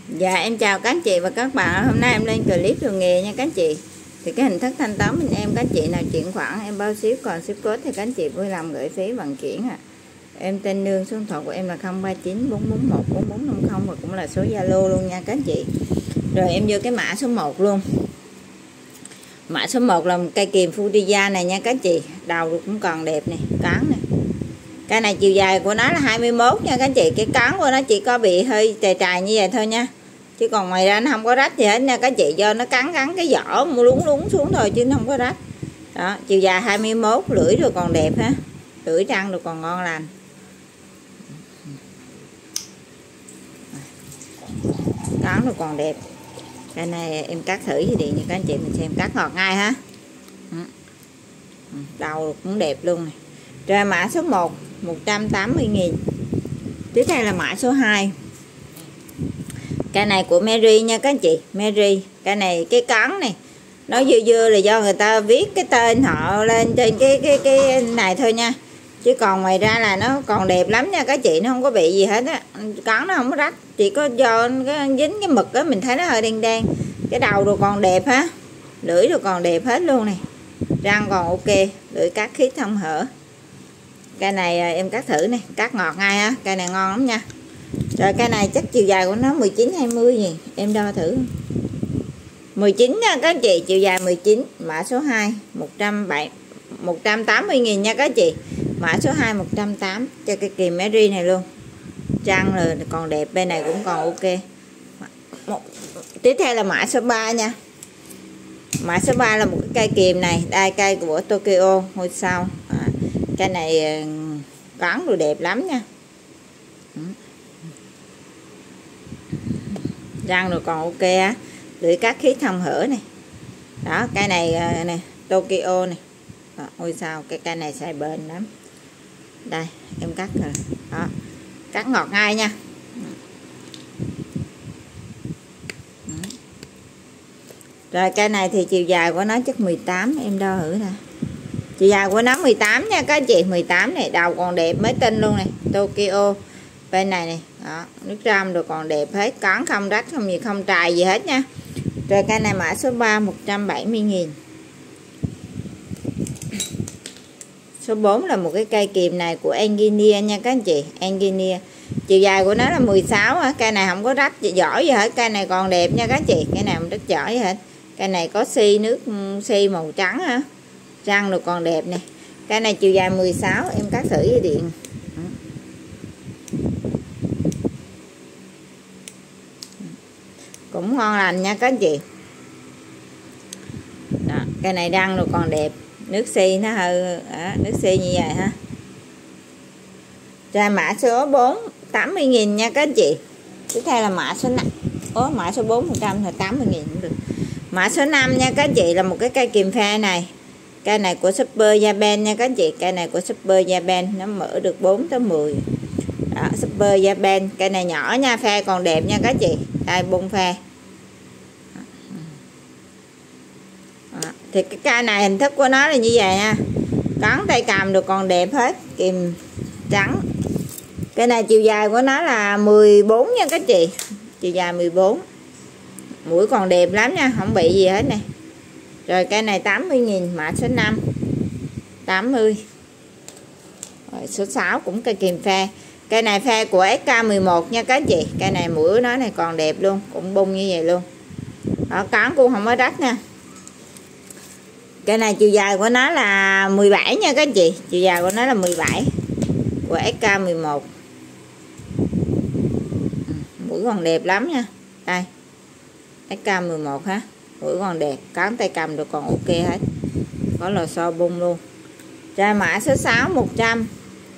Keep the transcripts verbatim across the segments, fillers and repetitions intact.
Dạ em chào các anh chị và các bạn. Hôm nay em lên clip đường nghề nha các anh chị. Thì cái hình thức thanh toán bên em, các anh chị nào chuyển khoản em bao ship, còn ship code thì các anh chị vui lòng gửi phí vận chuyển ạ. À. Em tên Nương, số điện thoại của em là không ba chín bốn bốn một bốn bốn năm không và cũng là số Zalo luôn nha các anh chị. Rồi em vô cái mã số một luôn. Mã số một là một cây kìm Fujiya này nha các anh chị. Đầu cũng còn đẹp này, cán này. Cái này chiều dài của nó là hai mươi mốt nha các anh chị. Cái cán của nó chỉ có bị hơi trài trài như vậy thôi nha, chứ còn ngoài ra nó không có rách gì hết nha các chị, do nó cắn cắn cái vỏ lún lún xuống thôi chứ nó không có rách. Đó, chiều dài hai mươi mốt, lưỡi rồi còn đẹp ha, lưỡi răng rồi còn ngon lành. Cắn rồi còn đẹp. Cái này em cắt thử với điện nha các anh chị, mình xem cắt ngọt ngay ha. Đầu cũng đẹp luôn này. Rồi mã số một một trăm tám mươi nghìn. Tiếp theo là mã số hai. Cái này của Mary nha các anh chị, Mary. Cái này cái cắn này nó dưa dưa là do người ta viết cái tên họ lên trên cái cái cái này thôi nha, chứ còn ngoài ra là nó còn đẹp lắm nha các chị, nó không có bị gì hết á. Cắn nó không có rách, chỉ có do cái dính cái mực á, mình thấy nó hơi đen đen. Cái đầu rồi còn đẹp ha, lưỡi rồi còn đẹp hết luôn này, răng còn ok, lưỡi cắt khít không hở. Cái này em cắt thử này, cắt ngọt ngay á, cái này ngon lắm nha. Rồi cái này chắc chiều dài của nó mười chín hai mươi gì, em đo thử. mười chín nha các anh chị, chiều dài mười chín. Mã số hai một trăm tám mươi nghìn nha các anh chị. Mã số hai một trăm tám mươi cho cái kìm Mary này luôn. Răng rồi còn đẹp, bên này cũng còn ok. Một, tiếp theo là mã số ba nha. Mã số ba là một cái cây kìm này, đây cây của Tokyo ngôi sao. À, cái này cắn rồi đẹp lắm nha. Răng rồi còn ok á, lưỡi cắt khít không hở này. Đó, cây này nè, Tokyo này. Đó, ngôi sao, cái cây này xài bền lắm. Đây, em cắt rồi. Đó, cắt ngọt ngay nha. Rồi cây này thì chiều dài của nó chắc mười tám, em đo thử nè. Chiều dài của nó mười tám nha các anh chị, mười tám này, đầu còn đẹp mới tinh luôn này, Tokyo. Bên này này, đó, nước răm rồi còn đẹp hết, cắn không rách không gì, không trài gì hết nha. Rồi cây này mã số ba một trăm bảy mươi nghìn. Số bốn là một cái cây kìm này của Engineer nha các anh chị, Engineer. Chiều dài của nó là mười sáu á, cây này không có rách giỏi gì hết, cây này còn đẹp nha các anh chị, cây này không rách giỏi gì hết. Cây này có xi nước xi màu trắng ha. Răng rồi còn đẹp nè. Cây này chiều dài mười sáu, em cắt thử với điện. Cũng ngon lành nha các anh chị. Đó, cây này răng rồi còn đẹp, nước xi nó hơi đó, nước xi như vậy ha. Ra mã số bốn tám mươi nghìn nha các anh chị. Tiếp theo là mã số năm. Ố, mã số bốn một trăm là tám mươi nghìn cũng được. Mã số năm nha các anh chị là một cái cây kìm pha này. Cây này của Super Japan nha các anh chị, cây này của Super Japan, nó mở được bốn tới mười. Đó, Super Japan, cây này nhỏ nha, pha còn đẹp nha các anh chị. Đây bông pha. Đó, thì cái cây này hình thức của nó là như vậy nha. Cắn tay cầm được còn đẹp hết, kìm trắng. Cái này chiều dài của nó là mười bốn nha các chị, chiều dài mười bốn. Mũi còn đẹp lắm nha, không bị gì hết nè. Rồi cây này tám mươi nghìn, mã số năm tám mươi. Rồi số sáu cũng cây kìm pha. Cây này pha của ét ca mười một nha các chị. Cây này mũi nó này còn đẹp luôn, cũng bung như vậy luôn. Đó, cắn cũng không có rách nha. Cây này chiều dài của nó là mười bảy nha các chị, chiều dài của nó là mười bảy của ét ca mười một. Mũi còn đẹp lắm nha. Đây ét ca mười một ha, mũi còn đẹp, cán tay cầm được còn ok hết, có lò xo bung luôn. Ra mã số sáu một trăm.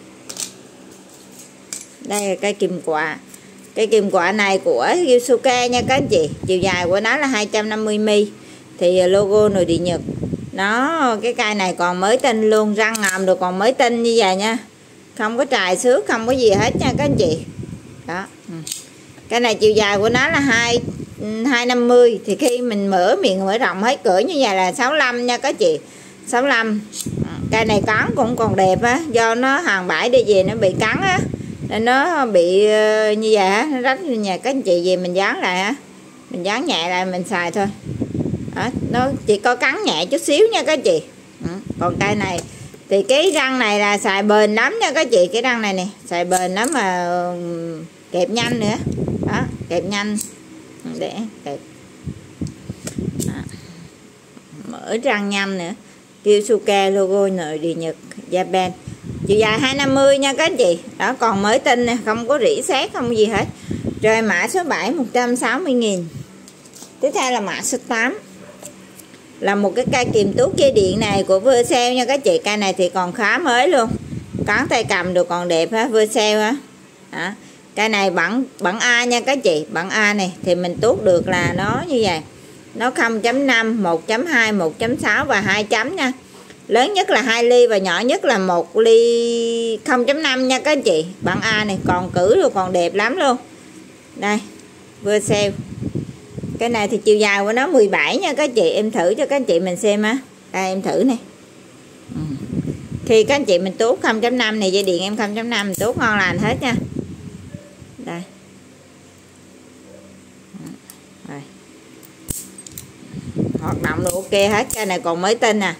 Đây là cây kìm quạ. Cây kìm quạ này của Yusuke nha các anh chị, chiều dài của nó là hai trăm năm mươi mi li. Thì logo nội địa Nhật. Nó cái cây này còn mới tinh luôn, răng ngầm được còn mới tinh như vậy nha, không có trài xước, không có gì hết nha các anh chị. Đó, cái này chiều dài của nó là hai hai năm mươi, thì khi mình mở miệng mở rộng hết cỡ như vậy là sáu mươi lăm nha các chị, sáu mươi lăm. Cây này cắn cũng còn đẹp á, do nó hàng bãi đi về nó bị cắn á, nên nó bị như vậy á, nó rách nhà các anh chị về mình dán lại á, mình dán nhẹ lại mình xài thôi đó, nó chỉ có cắn nhẹ chút xíu nha các chị. Ừ. Còn cây này thì cái răng này là xài bền lắm nha các chị, cái răng này nè xài bền lắm mà kẹp nhanh nữa đó, kẹp nhanh để kẹp đó. Mở răng nhanh nữa, Kyosuke logo nội địa Nhật Japan, chiều dài hai năm mươi nha các anh chị đó, còn mới tinh nè, không có rỉ sét không gì hết. Rồi mã số bảy một trăm sáu mươi nghìn. Tiếp theo là mã số tám, là một cái cây kìm tuốt dây điện này của Vercel nha các chị. Cây này thì còn khá mới luôn, cán tay cầm được còn đẹp ha, Vercel á đó. Cây này bản bản A nha các chị, bản A này thì mình tuốt được là nó như vậy, nó không chấm năm, một chấm hai, một chấm sáu và hai chấm nha. Lớn nhất là hai ly và nhỏ nhất là một ly không chấm năm nha các chị. Bản A này còn cử luôn, còn đẹp lắm luôn. Đây, Vercel. Cái này thì chiều dài của nó mười bảy nha các chị, em thử cho các anh chị mình xem á. Đây em thử nè. Ừ. Khi các anh chị mình tuốt không chấm năm này, dây điện em không chấm năm tuốt ngon lành hết nha. Đây. Đây. Hoạt động được ok hết, cái này còn mới tinh nè.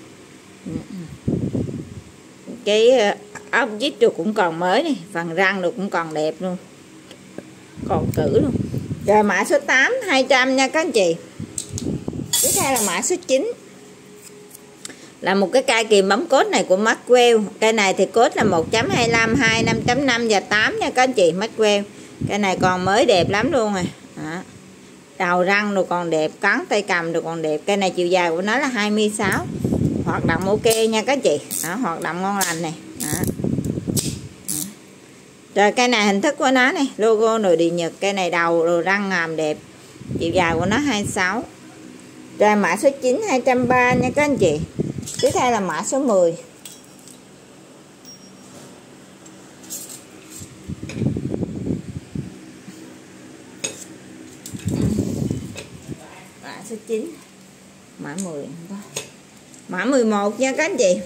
Cái ốc vít rồi cũng còn mới này, phần răng rồi cũng còn đẹp luôn, còn cử luôn. Rồi mã số tám hai trăm nha các anh chị. Tiếp theo là mã số chín, là một cái cây kìm bấm cốt này của Maxwell. Cây này thì cốt là một chấm hai lăm, hai, năm chấm năm và tám nha các anh chị, Maxwell. Cây này còn mới đẹp lắm luôn rồi đó. Đầu răng rồi còn đẹp, cắn tay cầm rồi còn đẹp. Cây này chiều dài của nó là hai mươi sáu, hoạt động ok nha các chị đó, hoạt động ngon lành này đó. Rồi cây này hình thức của nó này, logo nội địa Nhật. Cây này đầu rồi răng ngàm đẹp, chiều dài của nó hai mươi sáu. Rồi mã số chín hai trăm ba mươi nha các anh chị. Tiếp theo là mã số mười. Mã số chín, mã mười, mã mười một nha các anh chị.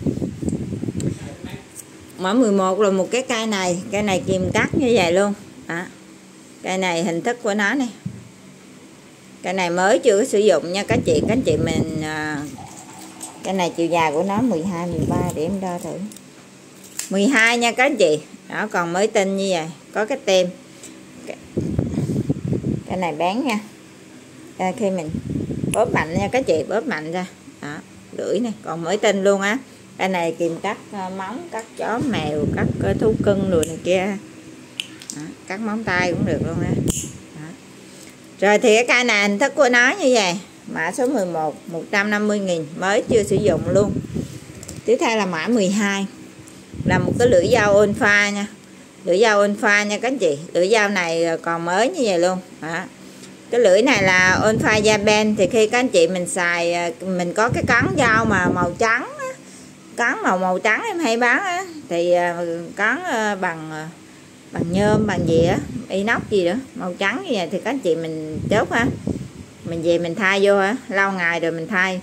Mã mười một là một cái cây này, cây này kìm cắt như vậy luôn đó. Cây này hình thức của nó này, cây này mới chưa có sử dụng nha các chị. Các anh chị mình cây này chiều dài của nó mười hai, mười ba, để em đo thử, mười hai nha các anh chị đó, còn mới tinh như vậy, có cái tem. Cái này bán nha. Đây, khi mình bóp mạnh nha các chị, bóp mạnh ra đó, lưỡi này còn mới tinh luôn á. Cái này kìm cắt móng, cắt chó mèo, cắt thú cưng rồi này kia đó, cắt móng tay cũng được luôn á. Rồi thì cái cây này hình thức của nó như vậy, mã số mười một một trăm năm mươi nghìn, mới chưa sử dụng luôn. Tiếp theo là mã mười hai, là một cái lưỡi dao Olfa nha, lưỡi dao Olfa nha các anh chị. Lưỡi dao này còn mới như vậy luôn đó. Cái lưỡi này là Olfa Japan, thì khi các anh chị mình xài, mình có cái cán dao mà màu trắng á, cán màu màu trắng em hay bán á, thì cán bằng bằng nhôm bằng gì á, inox gì đó màu trắng như vậy, thì các anh chị mình chốt ha, mình về mình thay vô hả, lâu ngày rồi mình thay.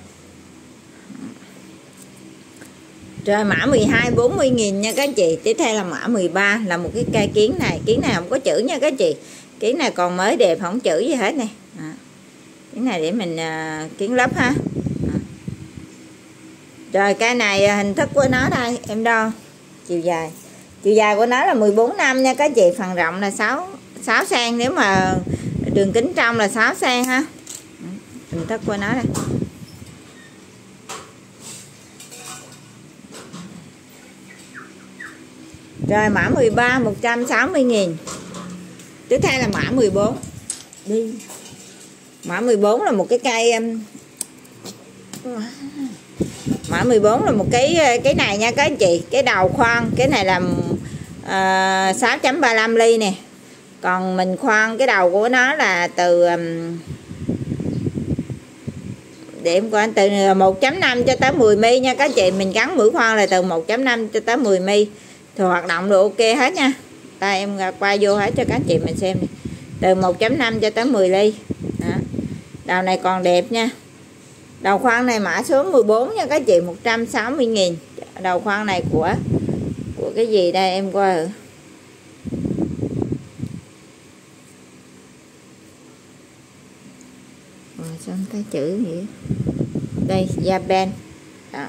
Rồi mã mười hai bốn mươi nghìn nha các anh chị. Tiếp theo là mã mười ba, là một cái cây kiến này, kiến này không có chữ nha các anh chị, kiến này còn mới đẹp, không chữ gì hết nè. Kiến này để mình uh, kiến lấp ha. Đó. Rồi cây này hình thức của nó đây, em đo chiều dài, chiều dài của nó là mười bốn năm nha các anh chị, phần rộng là sáu sáu xăng, nếu mà đường kính trong là sáu xăng ha. Hình thức của nó đây. Rồi mã mười ba một trăm sáu mươi nghìn. Tiếp theo là mã mười bốn. Đi. Mã mười bốn là một cái cây mã mười bốn là một cái cái này nha các anh chị, cái đầu khoan, cái này là uh, sáu chấm ba lăm ly nè. Còn mình khoan cái đầu của nó là từ um, để em coi, từ một chấm năm cho tới mười mi nha các chị. Mình gắn mũi khoan là từ một chấm năm cho tới mười mi, thì hoạt động được ok hết nha. Đây em qua vô hết cho các chị mình xem này. Từ một chấm năm cho tới mười ly đó. Đầu này còn đẹp nha. Đầu khoan này mã số mười bốn nha các chị, một trăm sáu mươi nghìn. Đầu khoan này của của cái gì đây em coi. Rồi xong cái chữ gì đây, Japan đó.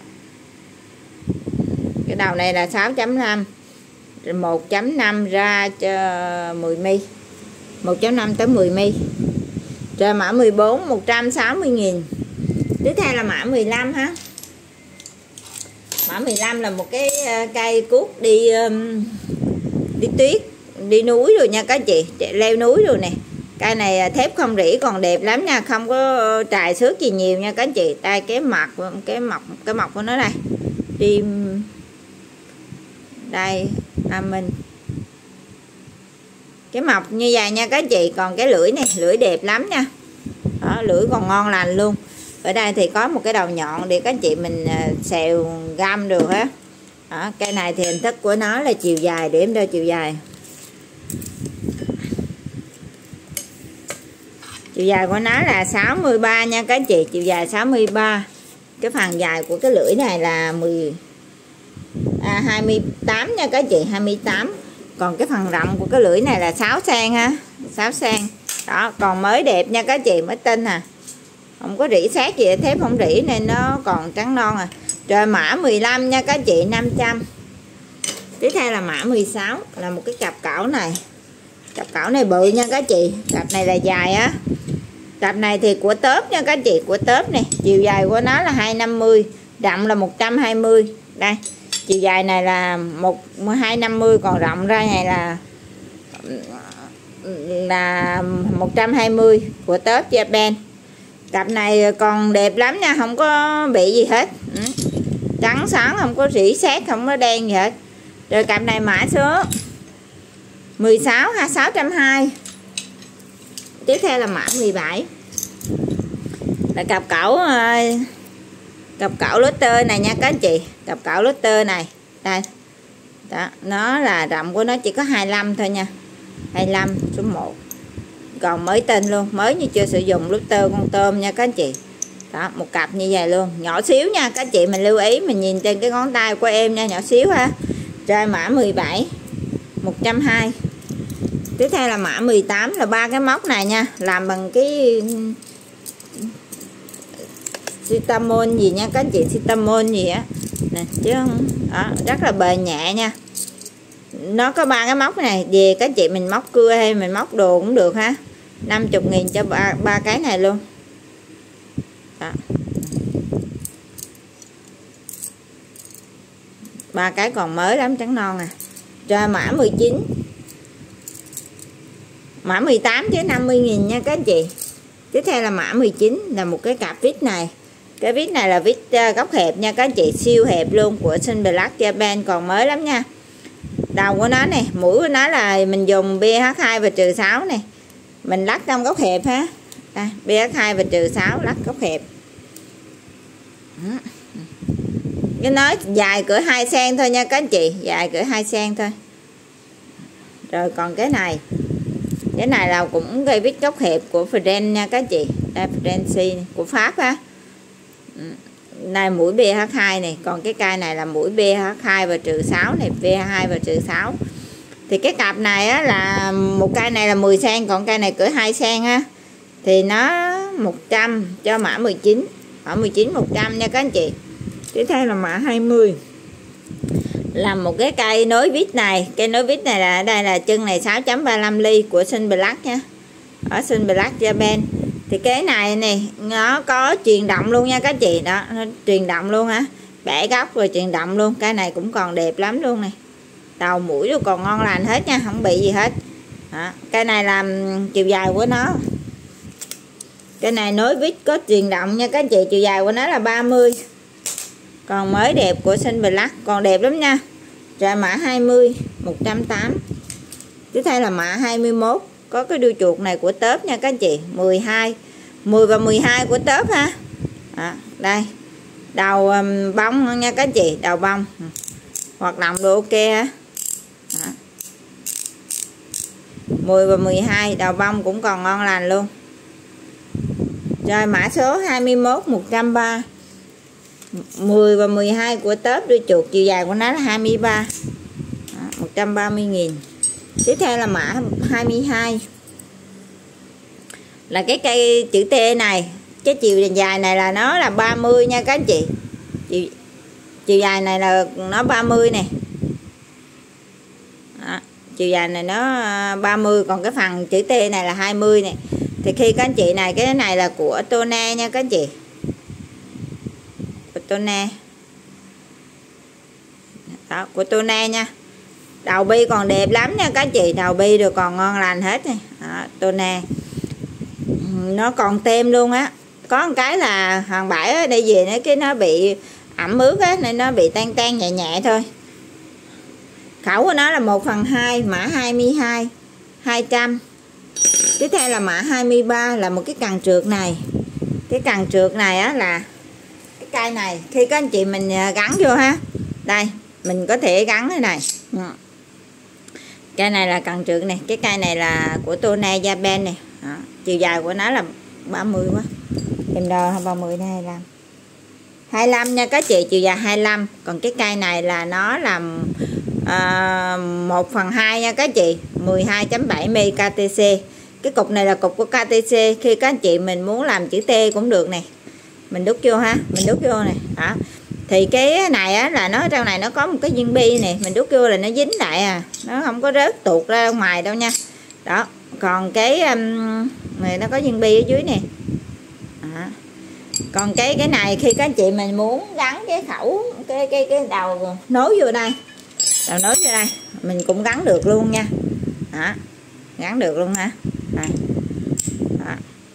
Cái đầu này là sáu chấm năm, một chấm năm ra cho mười mi, một chấm năm tới mười mi. Rồi mã mười bốn một trăm sáu mươi nghìn. Tiếp theo là mã mười lăm ha. Mã mười lăm là một cái cây cuốc đi đi tuyết, đi núi rồi nha các chị, leo núi rồi nè. Cây này thép không rỉ còn đẹp lắm nha, không có trài xước gì nhiều nha các chị. Đây cái mặt cái mọc cái mọc của nó đây. Đi đây à mình cái mọc như vậy nha các chị. Còn cái lưỡi này, lưỡi đẹp lắm nha. Đó, lưỡi còn ngon lành luôn. Ở đây thì có một cái đầu nhọn để các chị mình xèo găm được á. Đó, cây này thì hình thức của nó là chiều dài, để em đo chiều dài. Chiều dài của nó là sáu mươi ba nha các chị, chiều dài sáu mươi ba. Cái phần dài của cái lưỡi này là mười à, hai mươi tám nha các chị, hai mươi tám. Còn cái phần rộng của cái lưỡi này là sáu xăng ha, sáu xăng. Đó, còn mới đẹp nha các chị, mới tinh à. Không có rỉ sét gì, thép không rỉ nên nó còn trắng non à. Rồi mã mười lăm nha các chị, năm trăm. Tiếp theo là mã mười sáu là một cái cặp cảo này. Cặp cảo này bự nha các chị, cặp này là dài á. Cặp này thì của tớp nha các chị, của tớp này. Chiều dài của nó là hai trăm năm mươi, rộng là một trăm hai mươi. Đây, chiều dài này là một hai trăm năm mươi, còn rộng ra này là là một trăm hai mươi, của tớp Japan. Cặp này còn đẹp lắm nha, không có bị gì hết. Ừ. Trắng sáng, không có rỉ sét, không có đen gì hết. Rồi cặp này mã số mười sáu ha, sáu trăm hai mươi. Tiếp theo là mã mười bảy. Là cặp cẩu cặp cẩu Lotter này nha các anh chị. Cặp cẩu Lotter này. Đây. Đó, nó là rộng của nó chỉ có hai mươi lăm thôi nha. hai mươi lăm số một. Còn mới tinh luôn, mới như chưa sử dụng Lotter con tôm nha các anh chị. Đó, một cặp như vậy luôn, nhỏ xíu nha các chị, mình lưu ý mình nhìn trên cái ngón tay của em nha, nhỏ xíu ha. Rồi mã mười bảy một trăm hai mươi. Tiếp theo là mã mười tám là ba cái móc này nha, làm bằng cái sitamon gì nha các anh chị, sitamon gì á nè, chứ không đó, rất là bền nhẹ nha. Nó có ba cái móc này, về các chị mình móc cưa hay mình móc đồ cũng được ha. năm mươi nghìn cho ba, ba cái này luôn. Đó. Ba cái còn mới lắm, trắng non à. Rồi mã mười chín. Mã mười tám chứ năm mươi nghìn nha các anh chị. Tiếp theo là mã mười chín là một cái cặp vít này. Cái vít này là vít góc hẹp nha các anh chị, siêu hẹp luôn, của Sunblack Japan, còn mới lắm nha. Đầu của nó này, mũi của nó là mình dùng pê hát hai và trừ sáu này. Mình lắc trong góc hẹp ha. Đây, pê hát hai và trừ sáu lắc góc hẹp. Cái nó dài cỡ hai xăng thôi nha các anh chị, dài cỡ hai xăng thôi. Rồi còn cái này. Cái này là cũng cây vít góc hẹp của Fren nha các anh chị. Đây Frenzy của Pháp á. Này mũi pê hát hai này, còn cái cây này là mũi pê hát hai và trừ sáu này, pê hát hai và trừ sáu. Thì cái cặp này á là một cây này là mười xăng, còn cây này cỡ hai xăng ha. Thì nó một trăm cho mã mười chín, mã mười chín một trăm nha các anh chị. Tiếp theo là mã hai mươi. Là một cái cây nối vít này, cây nối vít này là đây là chân này sáu chấm ba lăm ly của Sunblack nha. Ở Sunblack Japan. Thì cái này này nó có truyền động luôn nha các chị, đó, nó truyền động luôn hả? Bẻ góc rồi truyền động luôn, cái này cũng còn đẹp lắm luôn này. Đầu mũi rồi còn ngon lành hết nha, không bị gì hết. Đó, cái này là chiều dài của nó. Cái này nối vít có truyền động nha các chị, chiều dài của nó là ba mươi. Còn mới đẹp của Sunblack, còn đẹp lắm nha. Rồi mã hai mươi một trăm tám mươi. Tiếp theo là mã hai mươi mốt, có cái đuôi chuột này của tớp nha các anh chị, mười hai, mười và mười hai của tớp ha. Đó, đây. Đầu um, bông nha các anh chị, đầu bông. Hoạt động đồ ok ha. Đó. mười và mười hai đầu bông cũng còn ngon lành luôn. Rồi mã số hai mươi mốt một trăm ba mươi. mười và mười hai của tớp đuôi chuột, chiều dài của nó là hai mươi ba. Đó, một trăm ba mươi nghìn. Tiếp theo là mã hai mươi hai. là cái cây chữ T này, cái chiều dài này là nó là ba mươi nha các anh chị. Chiều, chiều dài này là nó ba mươi nè. Đó, chiều dài này nó ba mươi, còn cái phần chữ T này là hai mươi nè. Thì khi các anh chị này, cái này là của Tone nha các anh chị. Của Tone. Đó, của Tone nha. Đầu bi còn đẹp lắm nha các anh chị, đầu bi đều còn ngon lành hết nè. Đó, Tone. Nó còn tem luôn á. Có một cái là Hoàng Bảy ở đây về nó cái nó bị ẩm ướt á, nên nó bị tan tan nhẹ nhẹ thôi. Khẩu của nó là một phần hai, mã hai mươi hai, hai trăm. Tiếp theo là mã hai mươi ba, là một cái cần trượt này. Cái cần trượt này á là cái cây này, khi các anh chị mình gắn vô ha. Đây, mình có thể gắn thế này. Cây này là cần trượt này, cái cây này là của Tone Japan này. Đó, chiều dài của nó là ba mươi quá. Em đo ba mươi đến hai mươi lăm. hai mươi lăm nha các chị, chiều dài hai mươi lăm. Còn cái cây này là nó là à, một phần hai nha các chị, mười hai chấm bảy mi K T C. Cái cục này là cục của K T C. Khi các anh chị mình muốn làm chữ T cũng được nè. Mình đút vô ha, mình đút vô này. Đó. Thì cái này á là nó trong này nó có một cái viên bi nè, mình đút vô là nó dính lại à, nó không có rớt tuột ra ngoài đâu nha. Đó, còn cái um, này nó có viên bi ở dưới nè. Đó. Còn cái cái này khi các anh chị mình muốn gắn cái khẩu cái cái cái đầu nối vô đây, đầu nối vô đây mình cũng gắn được luôn nha. Đó, gắn được luôn ha. Đây. Đó.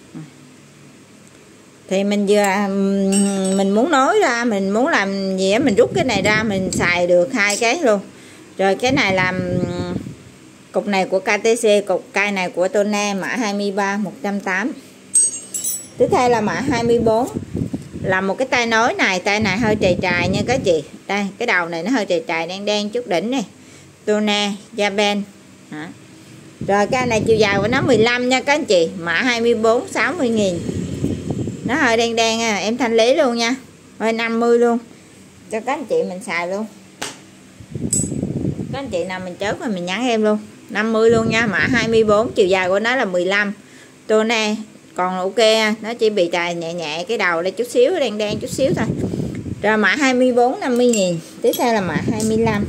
Thì mình vừa mình muốn nối ra, mình muốn làm gì á, mình rút cái này ra mình xài được hai cái luôn. Rồi cái này làm cục này của K T C, cục cây này của Tone, mã hai mươi ba, một trăm tám mươi. Tiếp theo là mã hai mươi bốn, là một cái tay nối này, tay này hơi trầy trài nha các chị. Đây, cái đầu này nó hơi trầy trài đen đen chút đỉnh này. Tone Japan. Đó. Rồi cái này chiều dài của nó mười lăm nha các anh chị, mã hai mươi bốn, sáu mươi nghìn. Nó hơi đen đen à, em thanh lý luôn nha. Hơi năm mươi luôn. Cho các anh chị mình xài luôn. Các anh chị nào mình chớp mà mình nhắn em luôn. năm mươi luôn nha, mã hai mươi bốn, chiều dài của nó là mười lăm. Tone còn ok, nó chỉ bị trài nhẹ nhẹ cái đầu đây chút xíu, đen đen chút xíu thôi. Rồi mã hai mươi bốn, năm mươi nghìn. Tiếp theo là mã hai mươi lăm.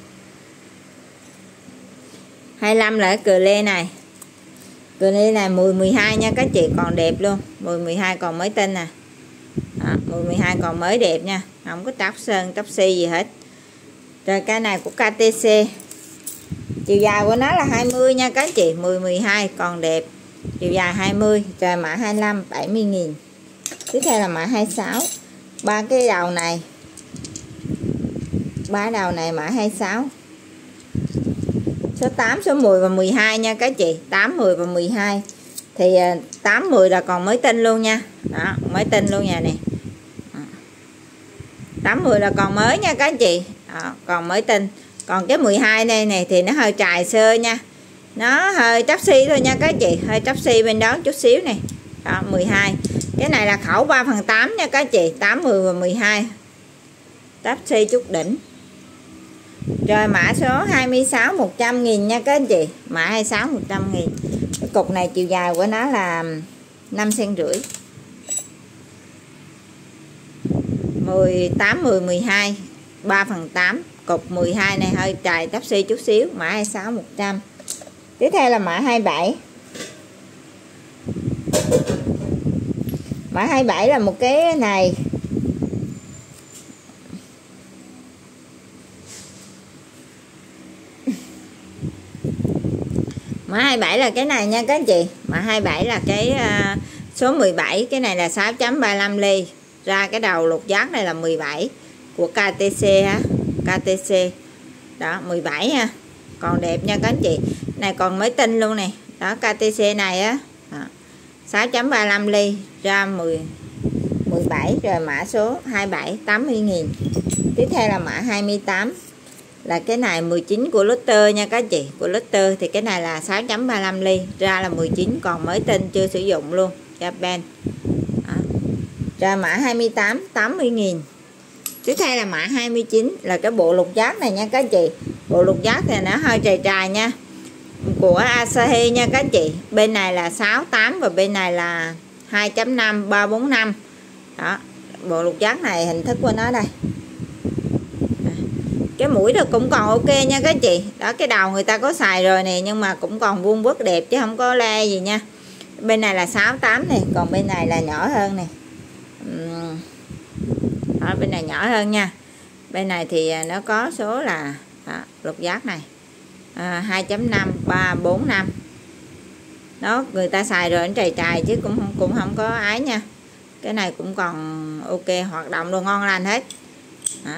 hai mươi lăm là cái cờ lê này. Cờ lê này mười, mười hai nha các chị, còn đẹp luôn. mười, mười hai còn mới tinh nè. Đó, mười, mười hai còn mới đẹp nha, không có tóc sơn, tóc xi gì hết. Rồi cái này của K T C. Chiều dài của nó là hai mươi nha các chị, mười, mười hai còn đẹp. Chiều dài hai mươi. Rồi mã hai mươi lăm, bảy mươi nghìn. Tiếp theo là mã hai mươi sáu. Ba cái đầu này. Ba đầu này mã hai mươi sáu. Số tám, số mười và mười hai nha các chị, tám, mười và mười hai. Thì tám, mười là còn mới tinh luôn nha. Đó, mới tinh luôn nha nè. tám, mười là còn mới nha các chị. Đó, còn mới tinh. Còn cái mười hai này này thì nó hơi trài sơ nha. Nó hơi chắp xi thôi nha các chị, hơi chắp xi bên đó chút xíu này. Đó, mười hai. Cái này là khẩu ba phần tám nha các chị, tám, mười và mười hai. Chắp xi chút đỉnh. Rồi mã số hai mươi sáu, một trăm nghìn nha các anh chị, mã hai mươi sáu, một trăm nghìn. Cái cục này chiều dài của nó là năm xăng rưỡi. mười, tám, mười, mười hai, ba phần tám. Cục mười hai này hơi trài tắp xi chút xíu, mã hai mươi sáu, một trăm. Tiếp theo là mã hai mươi bảy. Mã hai mươi bảy là một cái này. Mã hai mươi bảy là cái này nha các anh chị. Mã hai mươi bảy là cái uh, số mười bảy. Cái này là sáu chấm ba mươi lăm ly. Ra cái đầu lục giác này là mười bảy. Của K T C ha. K T C. Đó, mười bảy ha. Còn đẹp nha các anh chị. Này còn mới tinh luôn nè. Đó, K T C này á. sáu chấm ba mươi lăm ly. Ra mười, mười bảy. Rồi mã số hai mươi bảy, tám mươi nghìn. Tiếp theo là mã hai mươi tám. Là cái này mười chín của Lotte nha các chị, của Lotte. Thì cái này là sáu chấm ba mươi lăm ly, ra là mười chín, còn mới tinh chưa sử dụng luôn, Japan. Đó. Rồi mã hai mươi tám, tám mươi nghìn. Tiếp theo là mã hai mươi chín, là cái bộ lục giác này nha các chị. Bộ lục giác thì nó hơi trài trài nha. của Asahi nha các anh chị. Bên này là sáu tám và bên này là hai chấm năm ba bốn năm. Đó, bộ lục giác này hình thức của nó đây. Cái mũi đó cũng còn ok nha các anh chị. Đó, cái đầu người ta có xài rồi nè, nhưng mà cũng còn vuông vức đẹp chứ không có le gì nha. Bên này là sáu tám này, còn bên này là nhỏ hơn nè. Đó, bên này nhỏ hơn nha. Bên này thì nó có số là đó, lục giác này à, hai chấm năm ba bốn năm. Đó, người ta xài rồi nó trầy trài chứ cũng không cũng không có ái nha. Cái này cũng còn ok, hoạt động đồ ngon lành hết. Đó.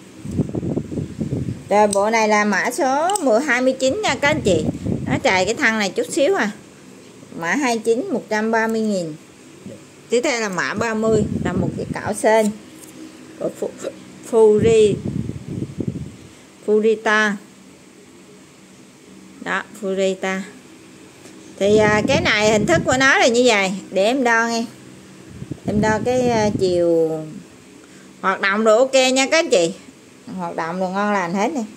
Rồi bộ này là mã số mười hai mươi chín nha các anh chị. Nó trầy cái thân này chút xíu à. Mã hai mươi chín một trăm ba mươi nghìn. Tiếp theo là mã ba mươi là một cái cảo sên của Furi Furita. Đó, Furita. Thì à, cái này hình thức của nó là như vậy. Để em đo nghe. Em đo cái uh, chiều hoạt động đồ ok nha các anh chị. Hoạt động đồ ngon lành hết nè.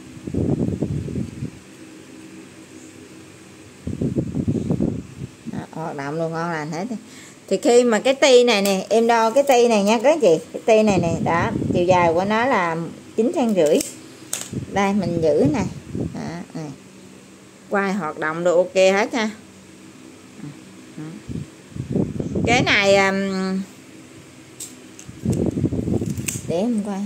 Đó, hoạt động đồ ngon lành hết nè. Thì khi mà cái ti này nè, em đo cái ti này nha các anh chị. Cái ti này nè, đó, chiều dài của nó là chín phân rưỡi. Đây mình giữ nè. Đó, này. Quay hoạt động đồ ok hết nha. Cái này um, để em quay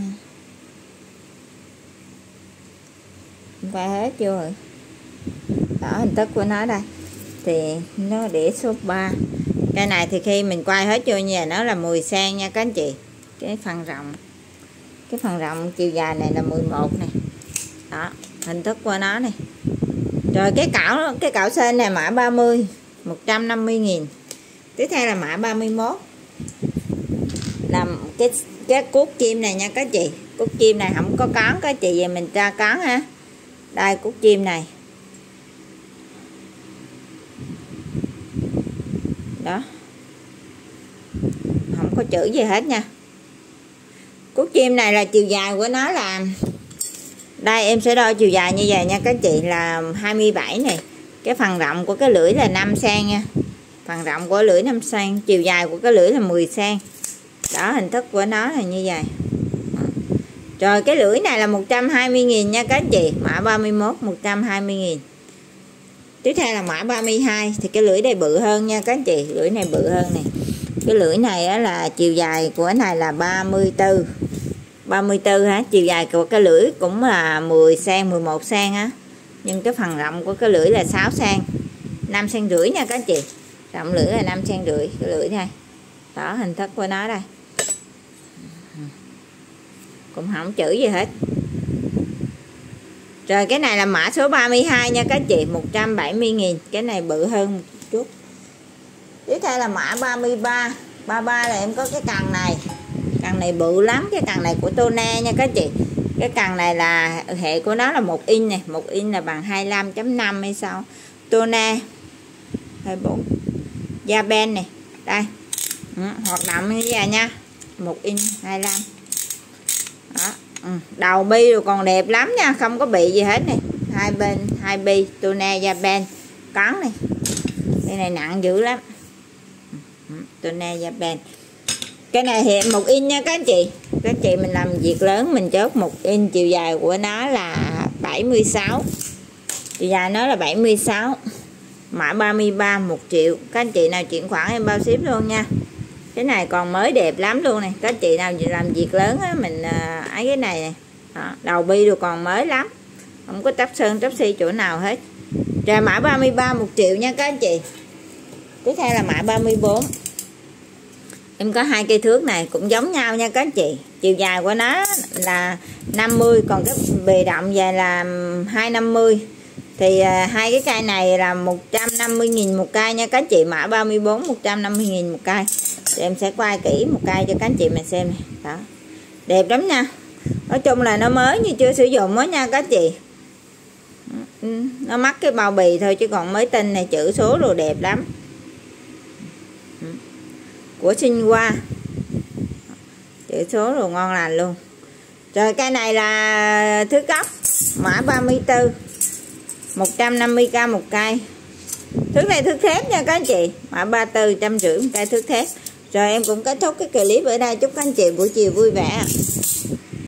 em quay hết chưa rồi. Đó, hình thức của nó đây. Thì nó để số ba. Cái này thì khi mình quay hết vô như vậy nó là mười xăng nha các anh chị. Cái phần rộng cái phần rộng chiều dài này là mười một này. Đó, hình thức của nó này. Rồi cái cảo cái cảo sên này mã ba mươi một trăm năm mươi nghìn. Tiếp theo là mã ba mươi mốt. Làm cái cái cuốc chim này nha các chị. Cuốc chim này không có cán các chị, về mình tra cán ha. Đây cuốc chim này. Đó. Không có chữ gì hết nha. Cuốc chim này là chiều dài của nó là, đây em sẽ đo chiều dài như vậy nha các chị, là hai mươi bảy này. Cái phần rộng của cái lưỡi là năm xăng nha. Phần rộng của lưỡi năm xăng, chiều dài của cái lưỡi là mười xăng. Đó, hình thức của nó là như vậy. Rồi cái lưỡi này là một trăm hai mươi nghìn nha các chị. Mã ba mươi mốt một trăm hai mươi nghìn. Tiếp theo là mã ba mươi hai. Thì cái lưỡi này bự hơn nha các chị. Lưỡi này bự hơn này. Cái lưỡi này á, là chiều dài của này là ba mươi tư. ba mươi tư hả? Chiều dài của cái lưỡi cũng là mười xăng, mười một xăng á. Nhưng cái phần rộng của cái lưỡi là sáu xăng. năm xăng rưỡi nha các chị. Rộng lưỡi là năm xăng rưỡi. Cái lưỡi này. Đó, hình thức của nó đây. Cũng không chữ gì hết. Rồi cái này là mã số ba mươi hai nha các chị, một trăm bảy mươi nghìn. Cái này bự hơn một chút. Tiếp theo là mã ba mươi ba. ba mươi ba là em có cái cần này. Cần này bự lắm. Cái cần này của Tone nha các chị. Cái cần này là hệ của nó là một inch này. một inch là bằng hai mươi lăm chấm năm hay sao. Tone hai mươi bốn. Japan này. Đây. Ừ, hoạt động như vậy nha. một inch hai mươi lăm. Đó. Ừ. Đầu bi rồi còn đẹp lắm nha, không có bị gì hết này. Hai bên hai bi Tone Japan cắn này. Cái này nặng dữ lắm. Ừ. Tone Japan. Cái này hiện một inch nha các anh chị. Các anh chị mình làm việc lớn mình chốt một inch, chiều dài của nó là bảy mươi sáu. Chiều dài nó là bảy mươi sáu. Mã ba mươi ba một triệu. Các anh chị nào chuyển khoản em bao ship luôn nha. Cái này còn mới đẹp lắm luôn này. Các anh chị nào làm việc lớn á, mình ấy cái này này. Đó, đầu bi rồi còn mới lắm. Không có trắp sơn trắp xi chỗ nào hết. Rồi mã ba mươi ba một triệu nha các anh chị. Tiếp theo là mã ba mươi bốn. Em có hai cây thước này cũng giống nhau nha các anh chị. Chiều dài của nó là năm mươi, còn cái bề rộng dài là hai trăm năm mươi. Thì à, hai cái cây này là một trăm năm mươi nghìn một cây nha các anh chị. Mã ba mươi bốn một trăm năm mươi nghìn một cây. Thì em sẽ quay kỹ một cây cho các anh chị mình xem này. Đó. Đẹp lắm nha. Nói chung là nó mới như chưa sử dụng đó nha các anh chị. Nó mắc cái bao bì thôi chứ còn mới tinh này chữ số rồi đẹp lắm. Của Sinwa. Chữ số rồi ngon lành luôn. Rồi cây này là thước gốc. Mã ba mươi tư một trăm năm mươi k một cây. Thước này thước thép nha các anh chị, mã ba mươi tư, trăm rưỡi một cây thước thép. Rồi em cũng kết thúc cái clip ở đây. Chúc các anh chị buổi chiều vui vẻ.